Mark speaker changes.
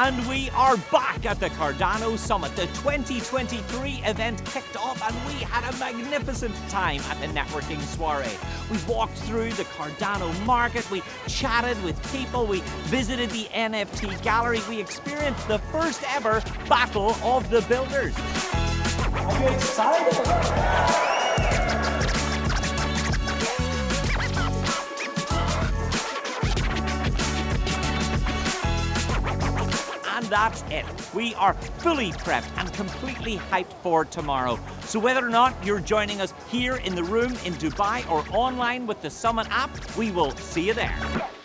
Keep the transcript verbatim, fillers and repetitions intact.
Speaker 1: And we are back at the Cardano Summit. The twenty twenty-three event kicked off and we had a magnificent time at the Networking Soirée. We walked through the Cardano Market, we chatted with people, we visited the N F T gallery, we experienced the first ever Battle of the Builders.
Speaker 2: Are you excited?
Speaker 1: And that's it. We are fully prepped and completely hyped for tomorrow. So whether or not you're joining us here in the room in Dubai or online with the Summit app, we will see you there.